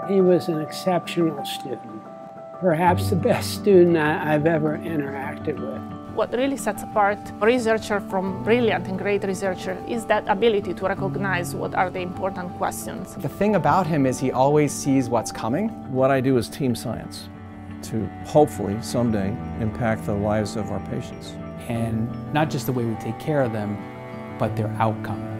He was an exceptional student, perhaps the best student I've ever interacted with. What really sets apart a researcher from brilliant and great researcher is that ability to recognize what are the important questions. The thing about him is he always sees what's coming. What I do is team science to hopefully someday impact the lives of our patients. And not just the way we take care of them, but their outcome.